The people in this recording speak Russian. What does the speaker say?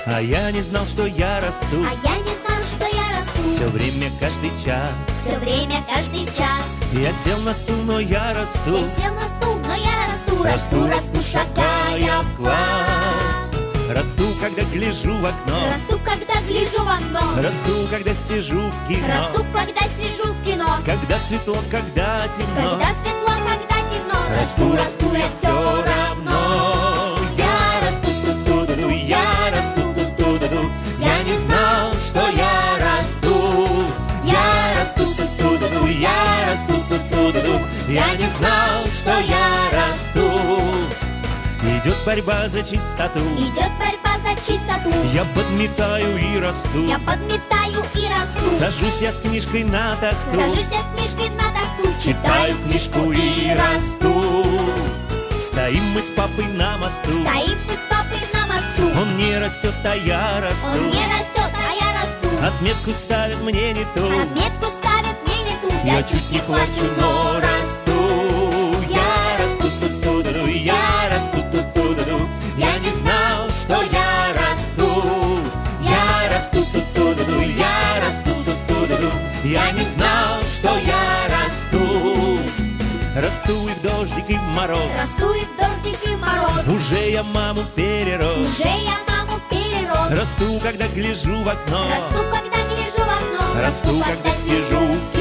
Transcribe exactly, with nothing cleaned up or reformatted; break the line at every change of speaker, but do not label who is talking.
А я не знал, что я расту.
А я не знал, что я расту.
Все время, каждый час.
Все время, каждый час.
Я сел на стул, но я расту.
Я сел на стул, но я расту.
Расту, расту, шагая в класс. Расту, когда гляжу в окно.
Расту, когда гляжу в окно.
Расту, когда сижу в кино.
Расту, когда сижу в кино.
Когда светло, когда темно.
Когда светло, когда темно.
Расту, расту, я все равно. Я расту, ту-ту-ду-ду, я расту, ту-ту-ду-ду. Я не знал, что я расту. Я расту, ту-ту-ду-ду, я расту, ту-ту-ду-ду. Я не знал, что я расту. Идет борьба за чистоту.
Идет борьба за чистоту.
Я подметаю и расту.
Я подметаю и расту.
Сажусь я с книжкой на тахту.
Сажусь я с книжкой на тахту.
Читаю книжку и расту. Стоим мы с папой на мосту.
Стоим мы с папой на мосту.
Он не растет, а я расту.
Он не растет, а я расту.
Отметку ставит мне не ту.
Отметку ставит мне не ту.
Я чуть не плачу, но расту. Я расту, ту-ту-ду-ду, я расту, ту-ту-ду-ду. Я не знал, что я расту. Я расту, ту-ту-ду-ду, я расту, ту-ту-ду-ду. Я не знал, что я расту. Расту и в дождик, и в мороз.
Расту и в дождик, и в мороз.
Уже я маму перерос.
Уже я маму перерос.
Расту, когда гляжу в окно.
Расту, когда гляжу в окно.
Расту, когда сижу в